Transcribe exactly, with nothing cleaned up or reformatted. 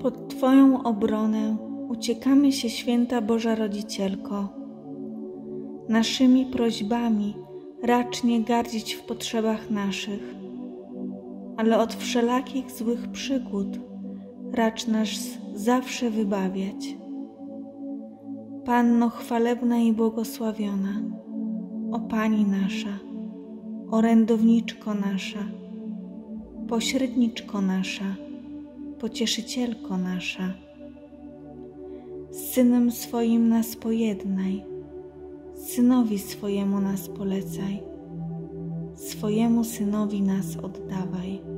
Pod Twoją obronę uciekamy się, święta Boża Rodzicielko. Naszymi prośbami racz nie gardzić w potrzebach naszych, ale od wszelakich złych przygód racz nas zawsze wybawiać. Panno chwalebna i błogosławiona, o Pani nasza, Orędowniczko nasza, Pośredniczko nasza, Pocieszycielko nasza. Synem swoim nas pojednaj, Synowi swojemu nas polecaj, swojemu Synowi nas oddawaj.